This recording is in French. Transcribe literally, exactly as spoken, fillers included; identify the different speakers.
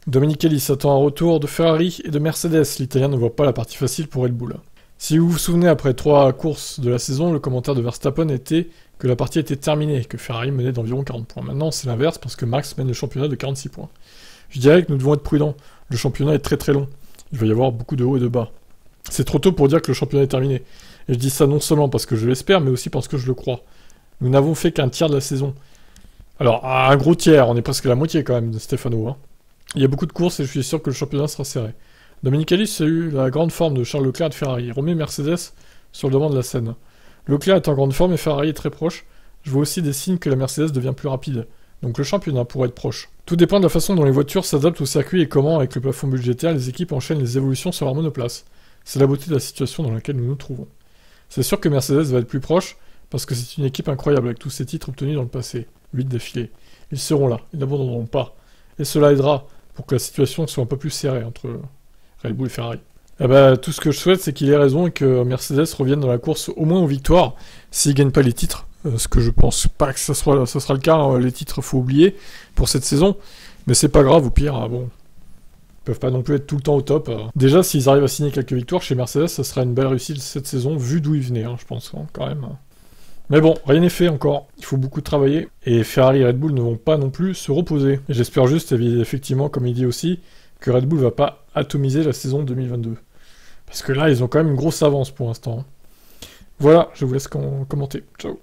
Speaker 1: Dominicali s'attend un retour de Ferrari et de Mercedes. L'Italien ne voit pas la partie facile pour Red Bull. Si vous vous souvenez, après trois courses de la saison, le commentaire de Verstappen était que la partie était terminée et que Ferrari menait d'environ quarante points. Maintenant, c'est l'inverse parce que Max mène le championnat de quarante-six points. Je dirais que nous devons être prudents. Le championnat est très très long. Il va y avoir beaucoup de hauts et de bas. C'est trop tôt pour dire que le championnat est terminé. Et je dis ça non seulement parce que je l'espère, mais aussi parce que je le crois. Nous n'avons fait qu'un tiers de la saison. Alors, un gros tiers, on est presque à la moitié quand même de Stefano. Hein. Il y a beaucoup de courses et je suis sûr que le championnat sera serré. Dominicali a eu la grande forme de Charles Leclerc et de Ferrari. Il remet Mercedes sur le devant de la scène. Leclerc est en grande forme et Ferrari est très proche. Je vois aussi des signes que la Mercedes devient plus rapide. Donc le championnat pourrait être proche. Tout dépend de la façon dont les voitures s'adaptent au circuit et comment, avec le plafond budgétaire, les équipes enchaînent les évolutions sur leur monoplace. C'est la beauté de la situation dans laquelle nous nous trouvons. C'est sûr que Mercedes va être plus proche, parce que c'est une équipe incroyable avec tous ces titres obtenus dans le passé. huit d'affilée. Ils seront là, ils n'abandonneront pas. Et cela aidera pour que la situation soit un peu plus serrée entre Red Bull et Ferrari. Eh ben, tout ce que je souhaite, c'est qu'il ait raison et que Mercedes revienne dans la course au moins aux victoires, s'ils ne gagnent pas les titres. Euh, ce que je pense pas que ça sera, ça sera le cas, hein, les titres, faut oublier pour cette saison. Mais c'est pas grave, au pire, hein, bon. Ils peuvent pas non plus être tout le temps au top. Hein. Déjà, s'ils arrivent à signer quelques victoires chez Mercedes, ça sera une belle réussite cette saison, vu d'où ils venaient, hein, je pense, hein, quand même. Mais bon, rien n'est fait encore. Il faut beaucoup travailler. Et Ferrari et Red Bull ne vont pas non plus se reposer. Et j'espère juste, effectivement, comme il dit aussi, que Red Bull va pas atomiser la saison deux mille vingt-deux. Parce que là, ils ont quand même une grosse avance pour l'instant. Voilà, je vous laisse commenter. Ciao.